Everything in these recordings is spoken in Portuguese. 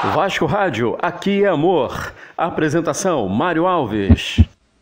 Vasco Rádio, aqui é amor. Apresentação, Mário Alves.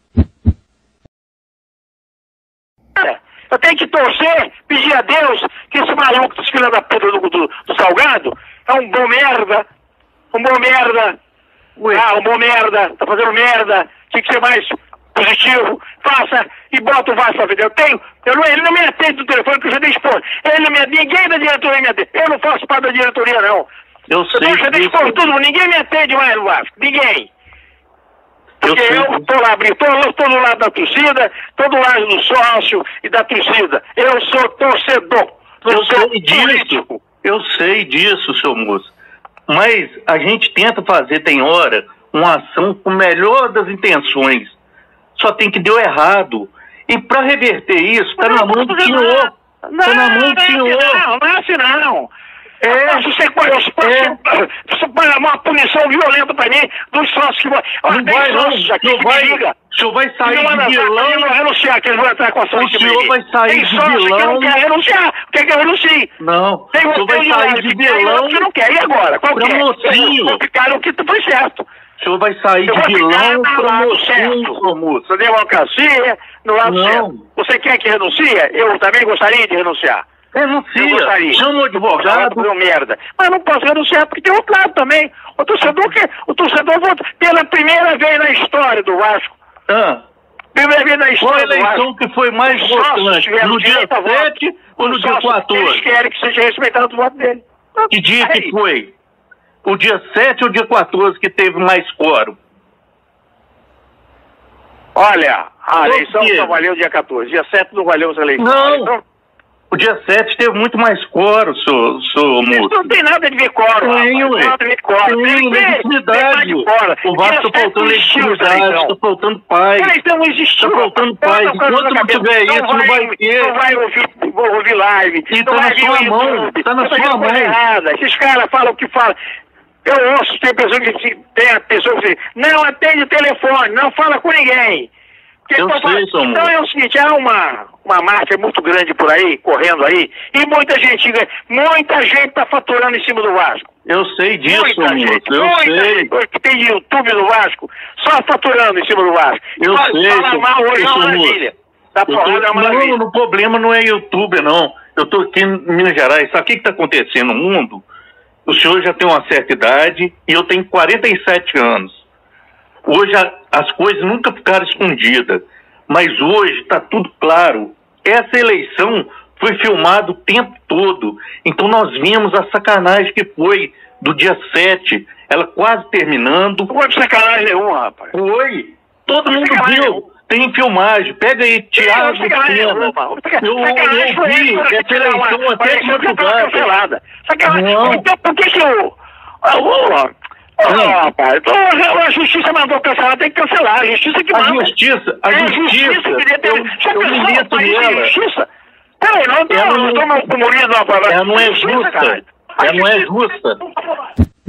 Eu tenho que torcer, pedir a Deus que esse maluco dos filhos da puta do Salgado é um bom merda. Um bom merda. Um bom merda. Tá fazendo merda. Tinha que ser mais positivo. Faça e bota o Vasco pra vida. Ele não me atende do telefone, porque eu já dei expor. Ninguém da diretoria me atende. Eu não faço parte da diretoria, não. Eu já dei expor tudo. Ninguém me atende mais no Vasco. Ninguém. Porque eu tô lá, tô do lado da torcida, tô do lado do sócio e da torcida. Eu sou torcedor, não sou político. Eu sei disso, seu moço. Mas a gente tenta fazer, tem hora, uma ação com a melhor das intenções. Só tem que deu errado. E para reverter isso, tá na mão do senhor. Tá na mão do senhor. Não é assim não. Você põe uma punição violenta pra mim dos sócios que vão. Não vai, não. O senhor vai sair de vilão. Eu não renunciar, que eles vão entrar com a ação. O senhor vai sair de vilão. Que não quer renunciar. Quer que eu renuncie? Não. O senhor vai sair de vilão. Que não quer. E agora? Qual que é? Mocinho. Ficaram que foi certo. O senhor vai sair de vilão para mocinho. Da democracia, no lado certo. Você quer que renuncie? Eu também gostaria de renunciar. Renuncia, chama o advogado. Merda. Mas não posso renunciar porque tem outro lado também. O torcedor vota pela primeira vez na história do Vasco. Primeira vez na história do Vasco. Qual a eleição que foi mais votante? No dia 7 ou no dia 14? Eles querem que seja respeitado o voto dele. Que dia que foi? O dia 7 ou o dia 14 que teve mais quórum? Olha, a eleição só valeu dia 14. Dia 7 não valeu as eleições. Não. O dia 7 teve muito mais quórum, seu moço. Isso não tem nada de ver quórum. Tem legitimidade. O Vasco está faltando legitimidade, está faltando paz. Está faltando paz. Enquanto não tiver isso, não vai ter. Não vai ouvir live. E está na sua mão. Está na sua mão. Esses caras falam o que falam. Eu ouço, tem pessoas que dizem, não atende o telefone, não fala com ninguém. Então é o seguinte, há uma máfia muito grande por aí, correndo aí, e muita gente está faturando em cima do Vasco. Eu sei disso, moço, eu sei. Que tem YouTube do Vasco, só faturando em cima do Vasco. Eu sei, fala mal hoje é uma maravilha. Não, o problema não é YouTube, não. Eu estou aqui em Minas Gerais, sabe o que está acontecendo no mundo? O senhor já tem uma certa idade e eu tenho 47 anos. Hoje as coisas nunca ficaram escondidas, mas hoje está tudo claro. Essa eleição foi filmada o tempo todo, então nós vimos a sacanagem que foi do dia 7, ela quase terminando. Não foi sacanagem nenhuma, rapaz. Foi, todo mundo viu, tem filmagem, pega aí, Thiago Lucena. Eu vi essa eleição até de madrugada. Então por que eu... rapaz, então a justiça mandou cancelar, tem que cancelar, a justiça que manda. A justiça que deve ter... Eu milito nela. Justiça? Peraí, não estou mal comunido, rapaz. Ela não é justa. Ela não é justa.